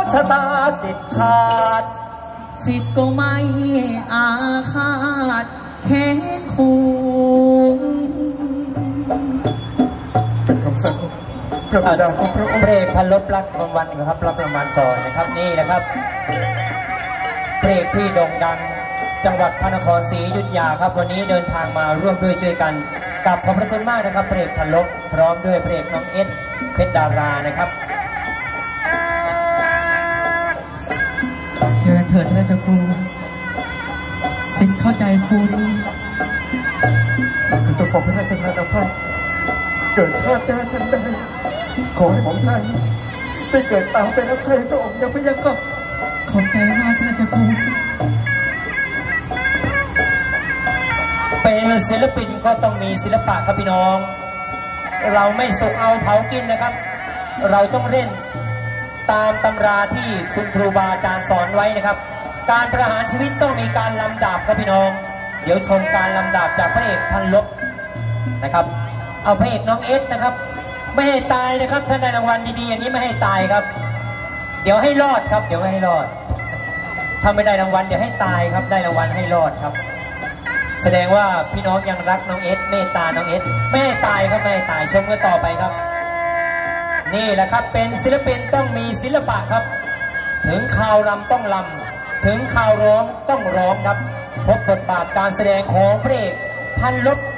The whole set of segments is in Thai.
ชะตาสิทธิ์ขาดสิทธิ์ก็ไม่อาฆาตแค้นคูเป็นคำสั่งพระบิดาของพระองค์เพลงพันลบรับรางวัลครับรับรางวัลก่อนนะครับนี่นะครับเพลงที่โด่งดังจังหวัดพระนครศรีอยุธยาครับวันนี้เดินทางมาร่วมด้วยช่วยกันกับขอบพระคุณมากนะครับเพลงพันลบพร้อมด้วยเพลงน้องเอสเพชรดารานะครับเชิญเถิดท่านเจ้าครูสิทธิ์เข้าใจครูนี้คือตัวของพระราชทานอภัยเกิดชาติหน้าฉันได้ขอให้ผมท่านได้เกิดตามไปรับใช้พระองค์นะพระยาค่ะขอบใจมากท่านเจ้าครูเป็นศิลปินก็ต้องมีศิลปะครับพี่น้องเราไม่สุกเอาเผากินนะครับเราต้องเล่นตามตำราที่คุณครูบาอาจารย์สอนไว้นะครับการประหารชีวิตต้องมีการลำดาบครับพี่น้องเดี๋ยวชมการลำดาบจากพระเอกพันลบนะครับเอาพระเอกน้องเอสนะครับไม่ให้ตายนะครับถ้าได้รางวัลดีๆอย่างนี้ไม่ให้ตายครับเดี๋ยวให้รอดครับเดี๋ยวให้รอดถ้าไม่ได้รางวัลเดี๋ยวให้ตายครับได้รางวัลให้รอดครับแสดงว่าพี่น้องยังรักน้องเอสเมตตาน้องเอสไม่ให้ตายครับไม่ให้ตายชมกันต่อไปครับนี่แหละครับเป็นศิลปินต้องมีศิลปะครับถึงข่าวรำต้องรำถึงข่าวร้องต้องร้องครับพบบทบาทการแสดงของพระเอกพันลบ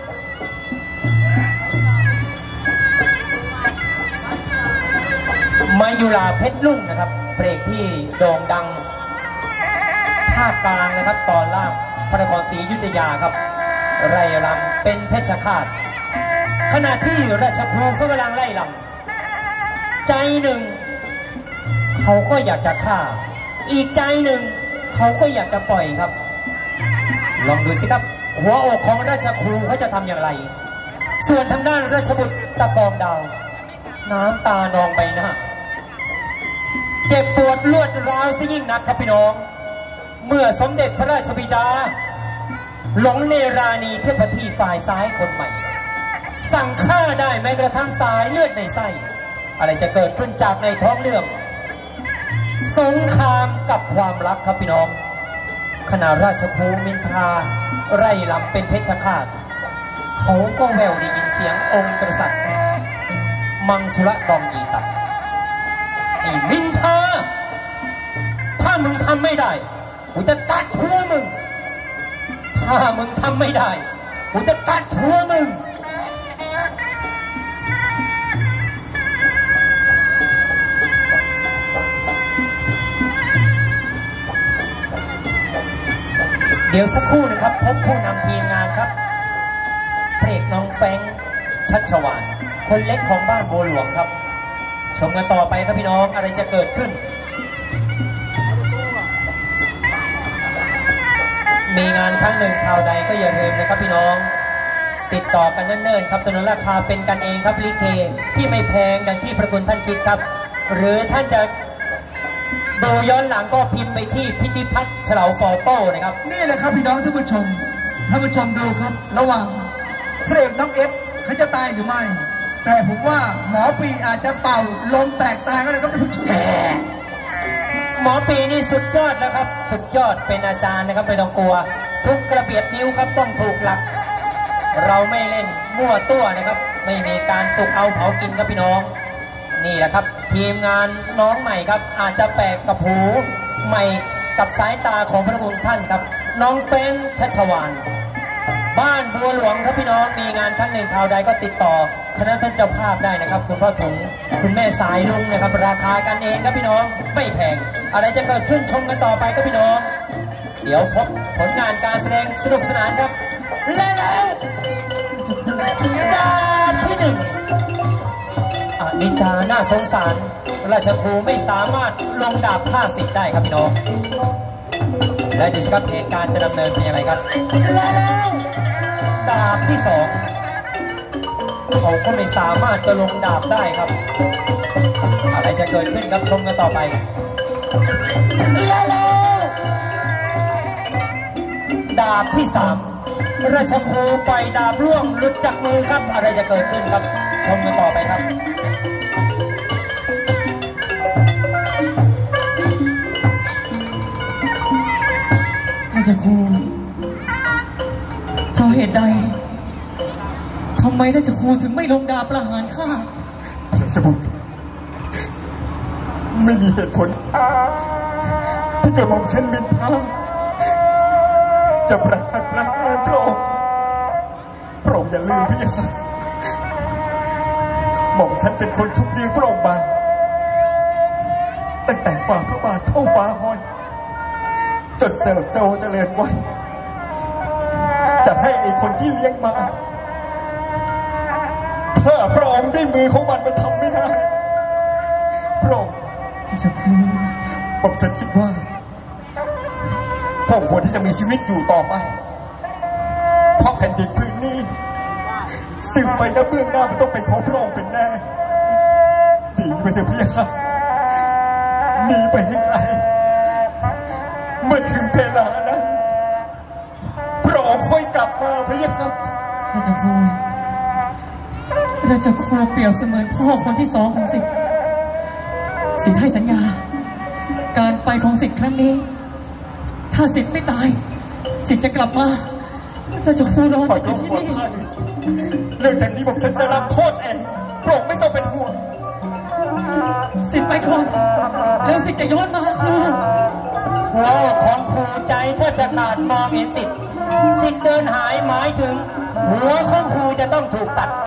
มายุราเพชรลุ่งนะครับเพลงที่โด่งดังภาคกลางนะครับตอนล่างพระนครศรีอยุธยาครับไร่ลำเป็นเพชรฆาตขณะที่ราชครูเขากำลังไล่ลำใจหนึ่งเขาก็อยากจะฆ่าอีกใจหนึ่งเขาก็อยากจะปล่อยครับลองดูสิครับหัวอกของราชครูเขาจะทำอย่างไรส่วนทางด้านราชบุตรตะกองดาวน้ำตานองใบหน้าเจ็บปวดรวดร้าวซะยิ่งนักครับพี่น้องเมื่อสมเด็จพระราชบิดาหลงเนราณีเทพธิฝ่ายซ้ายคนใหม่สั่งฆ่าได้แม้กระทั่งสายเลือดในไส้อะไรจะเกิดขึ้นจากในท้องเรื่องสงครามกับความรักครับพี่น้องขณะราชครูมินทราไร่ลำเป็นเพชฌฆาตเขาก็แววได้ยินเสียงองค์กษัตริย์มังสุรดองยีตัดไอ้มินทราถ้ามึงทำไม่ได้กูจะตัดหัวมึงถ้ามึงทำไม่ได้กูจะตัดหัวมึงเดี๋ยวสักครู่นะครับพบผู้นำทีมงานครับเพลงน้องแฟงชัชวาลคนเล็กของบ้านบัวหลวงครับชมกันต่อไปครับพี่น้องอะไรจะเกิดขึ้นมีงานครั้งหนึ่งคราวใดก็อย่าลืมนะครับพี่น้องติดต่อกันเนิ่นๆครับตัวนั้นราคาเป็นกันเองครับลิเกที่ไม่แพงดังที่พระคุณท่านคิดครับหรือท่านจะดูย้อนหลังก็พิมพ์ไปที่พิธิพัฒน์เฉลาฟอโต้นะครับนี่แหละครับพี่น้องท่านผู้ชมดูครับระหว่างพระเอกน้องเอสเขาจะตายหรือไม่แต่ผมว่าหมอปีอาจจะเป่าลมแตกตายก็เลยครับท่านผู้ชมหมอปีนี่สุดยอดนะครับสุดยอดเป็นอาจารย์นะครับไม่ต้องกลัวทุกกระเบียดนิ้วครับต้องถูกหลักเราไม่เล่นมั่วตัวนะครับไม่มีการสุกเอาเผากินครับพี่น้องนี่แหละครับทีมงานน้องใหม่ครับอาจจะแปลกกับหูใหม่กับสายตาของพระคุณท่านครับน้องเฟ้นชัชวาลบ้านบัวหลวงครับพี่น้องมีงานครั้งหนึ่งคราวใดก็ติดต่อคณะท่านเจ้าภาพได้นะครับคุณพ่อถุงคุณแม่สายลุงนะครับราคากันเองครับพี่น้องไม่แพงอะไรจะเกิดขึ้นชมกันต่อไปครับพี่น้องเดี๋ยวพบผลงานการแสดงสนุกสนานครับและแล้วดาบที่หนึ่งนินจาน่าสงสารราชครูไม่สามารถลงดาบฆ่าสิทธิ์ได้ครับพี่น้องและดูสิครับเหตุการณ์จะดำเนินเป็นยังไงครับและแล้วดาบที่สองเขาก็ไม่สามารถจะลงดาบได้ครับอะไรจะเกิดขึ้นครับชมกันต่อไปและแล้วดาบที่สามราชครูปล่อยดาบร่วงหลุดจากมือครับอะไรจะเกิดขึ้นครับชมกันต่อไปครับราชครูเพราะเหตุใดทำไมราชครูถึงไม่ลงดาบประหารข้าพระราชบุตรไม่มีเหตุผลที่กระหม่อมฉันมินทาจะประหารพระองค์อย่าลืมพี่ค่ะหม่อมฉันเป็นคนชุบเลี้ยงพระองค์มาตั้งแต่ฝ่าพระบาทเข้าฟ้าห้อยจนเติบโตเจริญวัยจะให้ไอ้คนที่เลี้ยงมาถ้าพระองค์ได้มือของมันทำไม่ได้พระองค์ผมฉันคิดว่าพระองค์ควรที่จะมีชีวิตอยู่ต่อไปเพราะแผ่นดินพื้นนี้สืบไปและเบื้องหน้ามันต้องเป็นของพระองค์เป็นแน่หนีไปเถอะพี่ครับหนีไปให้ไกลเมื่อถึงเวลานั้นพระองค์ค่อยกลับมาพี่ครับราชครูเปรียบเสมือนพ่อคนที่สองของสิทธิ์ให้สัญญาการไปของสิทธิ์ครั้งนี้ถ้าสิทธิ์ไม่ตายสิทธิ์จะกลับมาราชครูรอสิทธิ์ที่นี่เรื่องอย่างนี้ผมจะรับโทษเองพระองค์ไม่ต้องเป็นห่วงสิทธิ์ไปก่อนแล้วสิทธิ์จะย้อนมาครูหัวของครูใจแทบจะขาดมองเห็นสิทธิ์เดินหายหมายถึงหัวของครูจะต้องถูกตัด